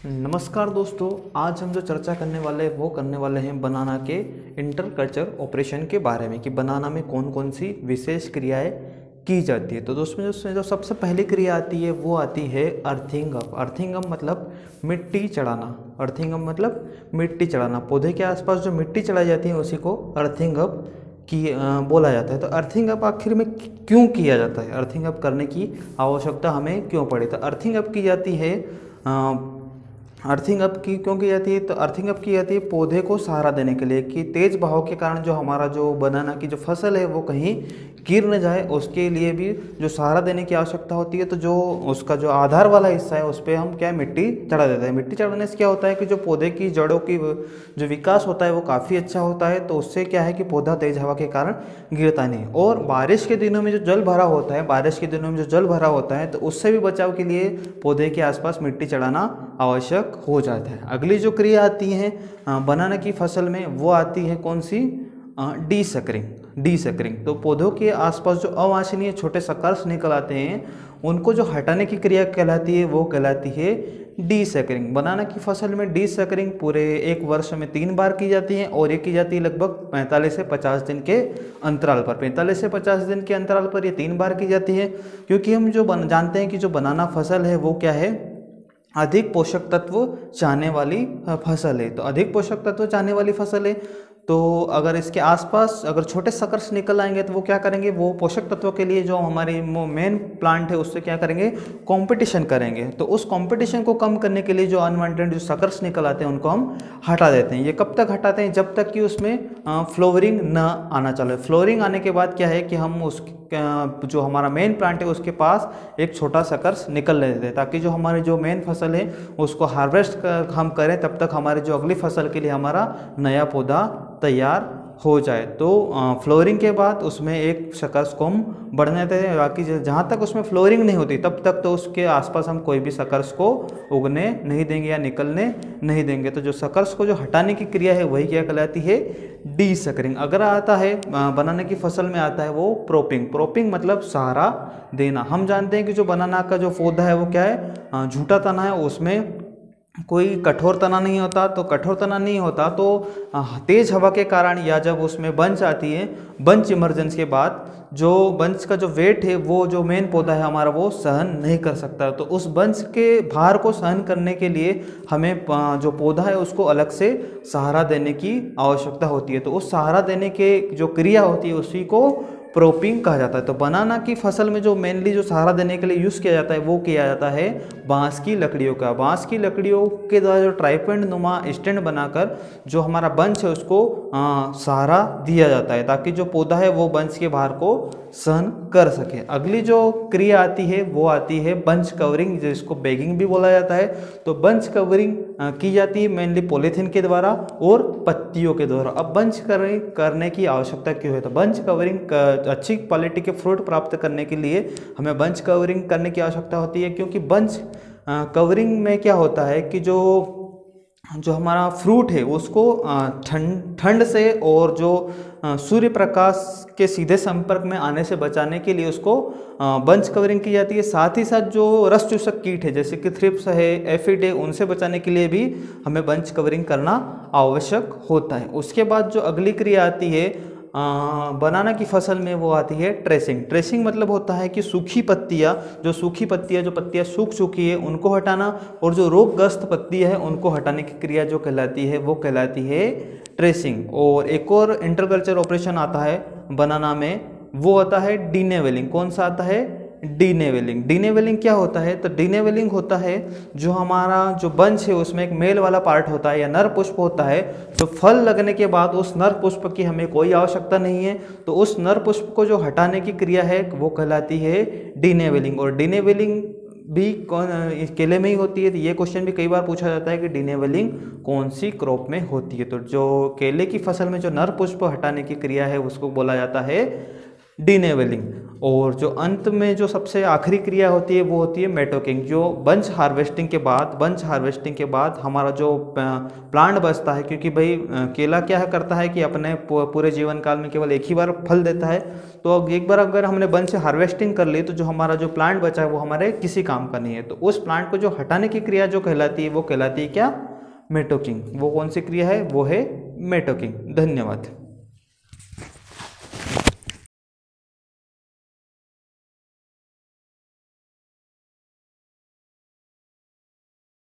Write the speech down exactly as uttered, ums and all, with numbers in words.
नमस्कार दोस्तों, आज हम जो चर्चा करने वाले हैं वो करने वाले हैं बनाना के इंटरकल्चर ऑपरेशन के बारे में कि बनाना में कौन कौन सी विशेष क्रियाएं की जाती है। तो दोस्तों जो जो सबसे पहली क्रिया आती है वो आती है अर्थिंग अप। अर्थिंग अप मतलब मिट्टी चढ़ाना। अर्थिंग अप मतलब मिट्टी चढ़ाना। पौधे के आसपास जो मिट्टी चढ़ाई जाती है उसी को अर्थिंग अप की आ, बोला जाता है। तो अर्थिंग अप आखिर में क्यों किया जाता है, अर्थिंग अप करने की आवश्यकता हमें क्यों पड़ी। तो अर्थिंग अप की जाती है आ, अर्थिंग अप की क्यों की जाती है, तो अर्थिंग अप की जाती है पौधे को सहारा देने के लिए कि तेज बहाव के कारण जो हमारा जो बनाना की जो फसल है वो कहीं गिर न जाए, उसके लिए भी जो सहारा देने की आवश्यकता होती है। तो जो उसका जो आधार वाला हिस्सा है उस पर हम क्या मिट्टी चढ़ा देते हैं। मिट्टी चढ़ाने से क्या होता है कि जो पौधे की जड़ों की जो विकास होता है वो काफ़ी अच्छा होता है। तो उससे क्या है कि पौधा तेज हवा के कारण गिरता नहीं। और बारिश के दिनों में जो जल भरा होता है बारिश के दिनों में जो जल भरा होता है तो उससे भी बचाव के लिए पौधे के आसपास मिट्टी चढ़ाना आवश्यक हो जाता है। अगली जो क्रिया आती है बनाना की फसल में वो आती है कौन सी, डी सकरिंग। डी सकरिंग तो पौधों के आसपास जो अवांछनीय छोटे सकर्स निकल आते हैं उनको जो हटाने की क्रिया कहलाती है वो कहलाती है डी सकरिंग। बनाना की फसल में डी सकरिंग पूरे एक वर्ष में तीन बार की जाती है और ये की जाती है लगभग पैंतालीस से पचास दिन के अंतराल पर। पैंतालीस से पचास दिन के अंतराल पर ये तीन बार की जाती है, क्योंकि हम जो बन जानते हैं कि जो बनाना फसल है वो क्या है, अधिक पोषक तत्व चाहने वाली फसल है। तो अधिक पोषक तत्व चाहने वाली फसल है तो अगर इसके आसपास अगर छोटे सकर्स निकल आएंगे तो वो क्या करेंगे, वो पोषक तत्वों के लिए जो हमारी मेन प्लांट है उससे क्या करेंगे, कंपटीशन करेंगे। तो उस कंपटीशन को कम करने के लिए जो अनवांटेड जो सकर्स निकल आते हैं उनको हम हटा देते हैं। ये कब तक हटाते हैं, जब तक कि उसमें फ्लोवरिंग न आना चालू। फ्लोवरिंग आने के बाद क्या है कि हम उस जो हमारा मेन प्लांट है उसके पास एक छोटा सकर्स निकल लेते हैं, ताकि जो हमारी जो मेन फसल है उसको हार्वेस्ट हम करें तब तक हमारी जो अगली फसल के लिए हमारा नया पौधा तैयार हो जाए। तो फ्लोरिंग के बाद उसमें एक सकर्स को हम बढ़ने देते हैं, बाकी जहाँ तक उसमें फ्लोरिंग नहीं होती तब तक तो उसके आसपास हम कोई भी सकर्स को उगने नहीं देंगे या निकलने नहीं देंगे। तो जो सकर्स को जो हटाने की क्रिया है वही क्या कहलाती है, डी सकरिंग। अगर आता है बनाना की फसल में आता है वो प्रोपिंग। प्रोपिंग मतलब सहारा देना। हम जानते हैं कि जो बनाना का जो पौधा है वो क्या है, झूठा तना है, उसमें कोई कठोर तना नहीं होता। तो कठोर तना नहीं होता तो तेज हवा के कारण या जब उसमें बंच आती है, बंच इमर्जेंस के बाद जो बंच का जो वेट है वो जो मेन पौधा है हमारा वो सहन नहीं कर सकता। तो उस बंच के भार को सहन करने के लिए हमें जो पौधा है उसको अलग से सहारा देने की आवश्यकता होती है। तो उस सहारा देने के जो क्रिया होती है उसी को प्रोपिंग कहा जाता है। तो बनाना की फसल में जो मेनली जो सहारा देने के लिए यूज़ किया जाता है वो किया जाता है बांस की लकड़ियों का। बांस की लकड़ियों के द्वारा जो ट्राइपेंड नुमा स्टैंड बनाकर जो हमारा बंच है उसको आ, सहारा दिया जाता है, ताकि जो पौधा है वो बंच के भार को सहन कर सके। अगली जो क्रिया आती है वो आती है बंच कवरिंग, जिसको बैगिंग भी बोला जाता है। तो बंच कवरिंग की जाती है मेनली पॉलीथीन के द्वारा और पत्तियों के द्वारा। अब बंच कवरिंग करने की आवश्यकता क्यों है, तो बंच कवरिंग अच्छी क्वालिटी के फ्रूट प्राप्त करने के लिए हमें बंच कवरिंग करने की आवश्यकता होती है। क्योंकि बंच कवरिंग में क्या होता है कि जो जो हमारा फ्रूट है उसको ठंड ठंड से और जो सूर्य प्रकाश के सीधे संपर्क में आने से बचाने के लिए उसको बंच कवरिंग की जाती है। साथ ही साथ जो रस चूसक कीट है जैसे कि थ्रिप्स है, एफिड है, उनसे बचाने के लिए भी हमें बंच कवरिंग करना आवश्यक होता है। उसके बाद जो अगली क्रिया आती है आ, बनाना की फसल में वो आती है ट्रेसिंग। ट्रेसिंग मतलब होता है कि सूखी पत्तियां जो सूखी पत्तियां जो पत्तियां सूख चुकी है उनको हटाना, और जो रोगग्रस्त पत्तियां है उनको हटाने की क्रिया जो कहलाती है वो कहलाती है ट्रेसिंग। और एक और इंटरकल्चर ऑपरेशन आता है बनाना में, वो आता है डीनेवेलिंग। कौन सा आता है, डीनेवेलिंग। डीनेवेलिंग क्या होता है, तो डीनेवेलिंग होता है जो हमारा जो बंच है उसमें एक मेल वाला पार्ट होता है या नर पुष्प होता है। तो फल लगने के बाद उस नर पुष्प की हमें कोई आवश्यकता नहीं है, तो उस नर पुष्प को जो हटाने की क्रिया है वो कहलाती है डीनेवेलिंग। और डीनेवेलिंग भी कौन केले में ही होती है। तो ये क्वेश्चन भी कई बार पूछा जाता है कि डीनेवेलिंग कौन सी क्रॉप में होती है। तो जो केले की फसल में जो नर पुष्प हटाने की क्रिया है उसको बोला जाता है डीनेवेलिंग। और जो अंत में जो सबसे आखिरी क्रिया होती है वो होती है मेटोकिंग। जो बंच हार्वेस्टिंग के बाद बंच हार्वेस्टिंग के बाद हमारा जो प्लांट बचता है, क्योंकि भाई केला क्या है करता है कि अपने पूरे जीवन काल में केवल एक ही बार फल देता है, तो अब एक बार अगर हमने बंच से हार्वेस्टिंग कर ली तो जो हमारा जो प्लांट बचा है वो हमारे किसी काम का नहीं है। तो उस प्लांट को जो हटाने की क्रिया जो कहलाती है वो कहलाती है क्या? मेटोकिंग। वो कौन सी क्रिया है? वो है मेटोकिंग। धन्यवाद।